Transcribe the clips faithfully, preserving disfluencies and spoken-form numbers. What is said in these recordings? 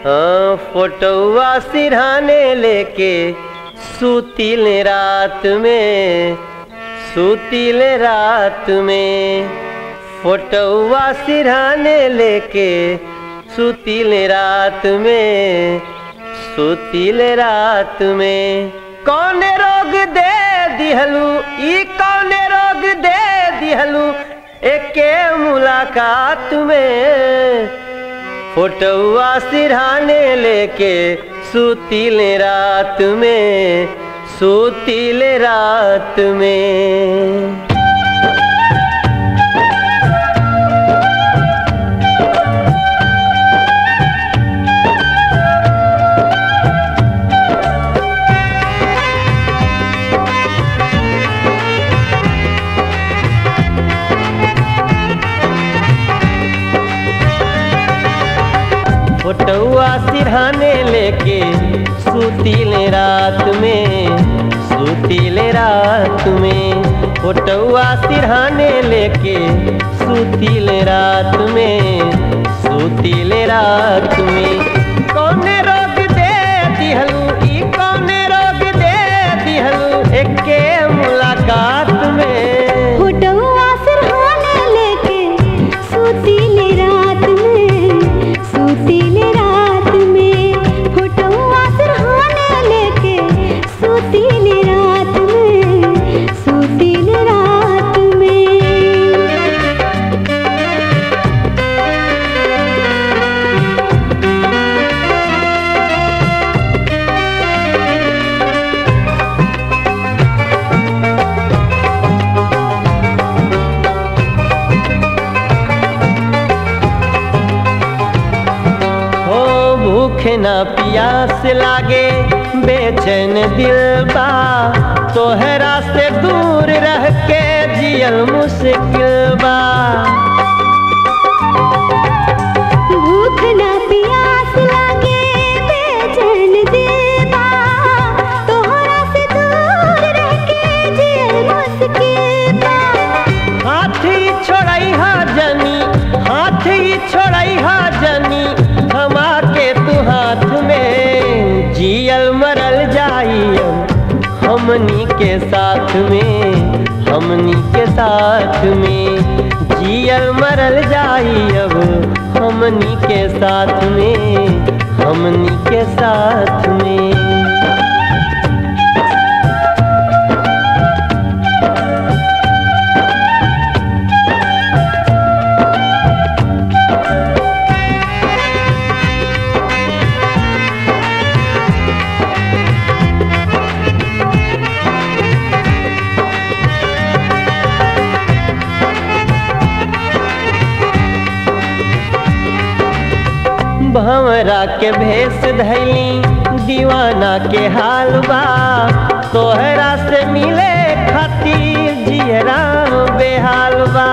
हाँ, फोटोआ सिरहाने लेके सूतिल रात में, सूतिल रात में। फोटोआ सिरहाने लेके सूतिल रात में, सूतिल रात में। कौने रोग दे दिहलू, ई कौने रोग दे दिहलू एके मुलाकात में। फोटोआ सिरहाने लेके सूतिल रात में, सूतिल रात में। फोटोआ सिरहाने लेके सूतिल रात में, सूतिल रात में। फोटोआ सिरहाने लेके सूतिल रात में, सूतिल रात में। कौने रोग दे दिहलू, ई कौने रोग दे दिहलू एके मुलाकात में। फोटोआ सिरहाने लेके सूतिल रात में, सूतिल रात में। फोटोआ सिरहाने लेके सूतिल रात में, सूतिल रात में। भूखे ना प्यास लागे बेचैन दिल बा, तोहरा से दूर रह के जियल मुश्किल बा। भूख ना प्यास लागे बेचैन दिल बा, तोहरा से दूर रह के जियल मुश्किल बा। हाथ ही छोड़ई हा जनी, हाथ ही छोड़ई हा जनी थमा के तू हाथ में। जियल मरल जाई हमनी के साथ में, हमनी के साथ में। जियल मरल जाई अब हमनी के साथ में, हमनी के साथ में। भंवरा के भेष धैली दीवाना के हाल बा, तोहरा से मिले खातिर जियरा बेहाल बा।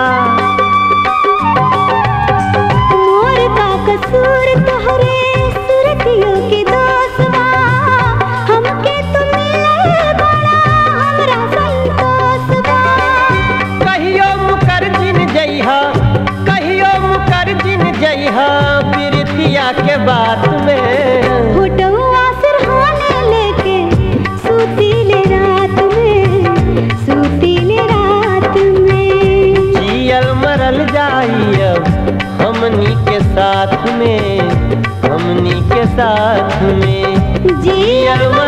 मोर का कसूर तोहरे सुरतियों के दोष बा, हमके तू मिले बड़ा हमरा संतोष बा। कहियो मुकर जिन जइहा, कहियो मुकर जिन जइहा प्रीतिया के बात में। फोटोआ सिरहाने लेके सूतिल रात में, सूतिल रात में। जियल मरल जाई अब हमनी के साथ में, हमनी के साथ में। जियल